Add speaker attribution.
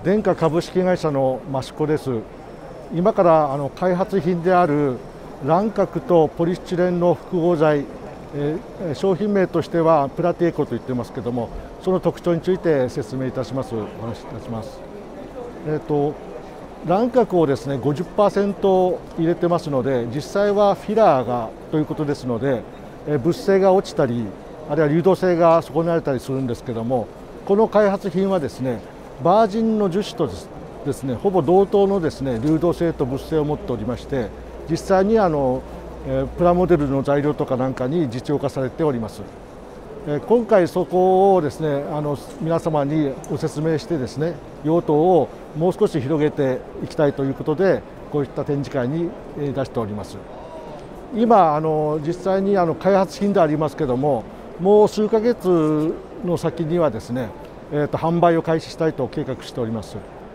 Speaker 1: 電化株式会社の益子です。今から開発品である卵殻とポリスチレンの複合材、商品名としてはプラティエコと言ってますけども、その特徴について説明いたします。お話しいたします。卵殻をですね 50% 入れてますので、実際はフィラーがということですので、物性が落ちたり、あるいは流動性が損なわれたりするんですけども、この開発品はですねバージンの樹脂とですねほぼ同等のですね流動性と物性を持っておりまして、実際にプラモデルの材料とかなんかに実用化されております。今回そこをですね皆様にご説明してですね用途をもう少し広げていきたいということで、こういった展示会に出しております。今実際に開発品でありますけども、もう数ヶ月の先にはですね販売を開始したいと計画しております。